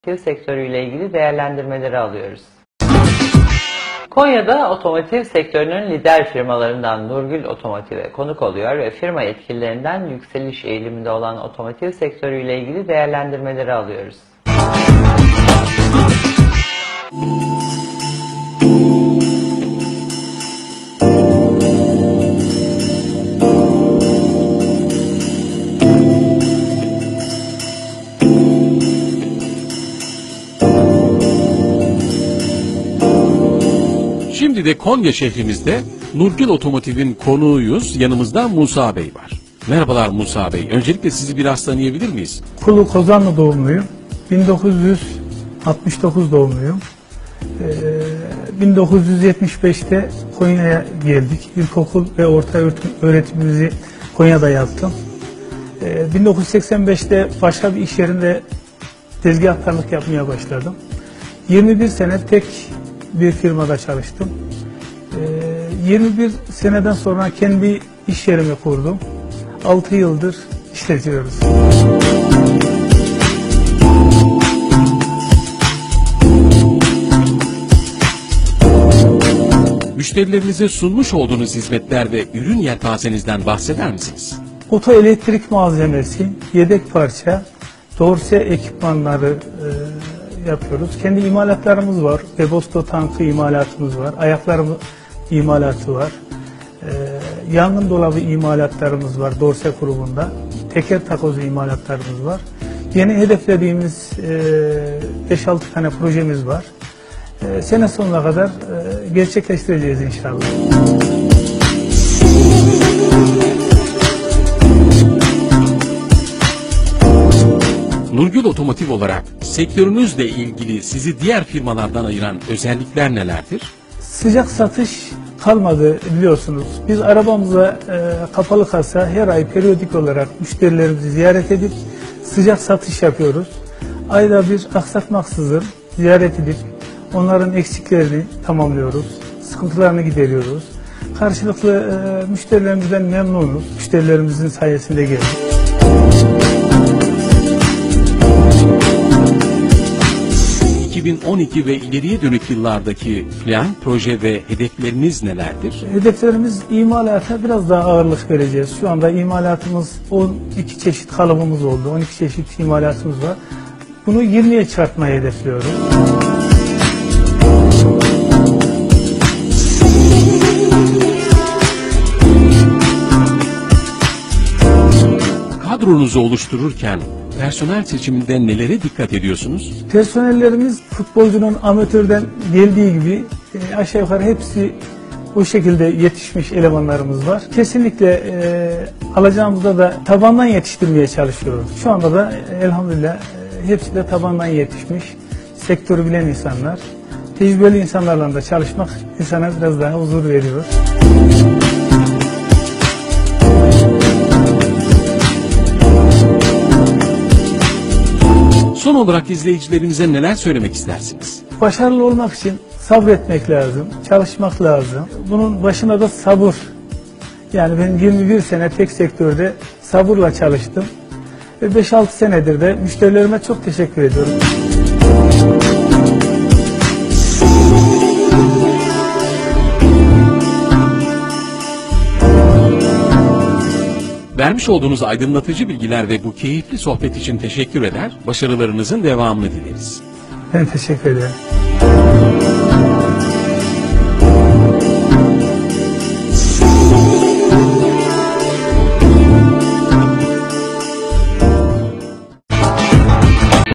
sektörüyle ilgili değerlendirmeleri alıyoruz. Konya'da otomotiv sektörünün lider firmalarından Nurgül Otomotiv'e konuk oluyor ve firma yetkililerinden yükseliş eğiliminde olan otomotiv sektörüyle ilgili değerlendirmeleri alıyoruz. Şimdi de Konya şehrimizde Nurgül Otomotiv'in konuğuyuz. Yanımızda Musa Bey var. Merhabalar Musa Bey. Öncelikle sizi biraz tanıyabilir miyiz? Kulu Kozanlı doğumluyum. 1969 doğumluyum. 1975'te Konya'ya geldik. İlkokul ve orta öğretimimizi Konya'da yaptım. 1985'te başka bir iş yerinde tezgahtarlık yapmaya başladım. 21 sene tek bir firmada çalıştım. 21 seneden sonra kendi iş yerimi kurdum. 6 yıldır işletiyoruz. Müşterilerinize sunmuş olduğunuz hizmetler ve ürün yelpazenizden bahseder misiniz? Otoelektrik malzemesi, yedek parça, dorse ekipmanları yapıyoruz. Kendi imalatlarımız var. Webasto tankı imalatımız var. Ayaklarımız imalatı var. Yangın dolabı imalatlarımız var dorse grubunda. Teker takozu imalatlarımız var. Yeni hedeflediğimiz 5-6 tane projemiz var. Sene sonuna kadar gerçekleştireceğiz inşallah. Nurgül Otomotiv olarak sektörünüzle ilgili sizi diğer firmalardan ayıran özellikler nelerdir? Sıcak satış kalmadı biliyorsunuz. Biz arabamıza kapalı kasa her ay periyodik olarak müşterilerimizi ziyaret edip sıcak satış yapıyoruz. Ayda bir aksatmaksızın ziyaret edip onların eksiklerini tamamlıyoruz. Sıkıntılarını gideriyoruz. Karşılıklı müşterilerimizden memnunuz. Müşterilerimizin sayesinde geldik. ...2012 ve ileriye dönük yıllardaki plan, proje ve hedefleriniz nelerdir? Hedeflerimiz imalata biraz daha ağırlık vereceğiz. Şu anda imalatımız 12 çeşit kalıbımız oldu. 12 çeşit imalatımız var. Bunu 20'ye çıkartmayı hedefliyorum. Kadronuzu oluştururken personel seçiminde nelere dikkat ediyorsunuz? Personellerimiz futbolcunun amatörden geldiği gibi aşağı yukarı hepsi bu şekilde yetişmiş elemanlarımız var. Kesinlikle alacağımızda da tabandan yetiştirmeye çalışıyoruz. Şu anda da elhamdülillah hepsi de tabandan yetişmiş, sektörü bilen insanlar. Tecrübeli insanlarla da çalışmak insana biraz daha huzur veriyor. Son olarak izleyicilerimize neler söylemek istersiniz? Başarılı olmak için sabretmek lazım, çalışmak lazım. Bunun başına da sabır. Yani ben 21 sene tek sektörde sabırla çalıştım. Ve 5-6 senedir de müşterilerime çok teşekkür ediyorum. Vermiş olduğunuz aydınlatıcı bilgiler ve bu keyifli sohbet için teşekkür eder, başarılarınızın devamını dileriz. Ben teşekkür ederim.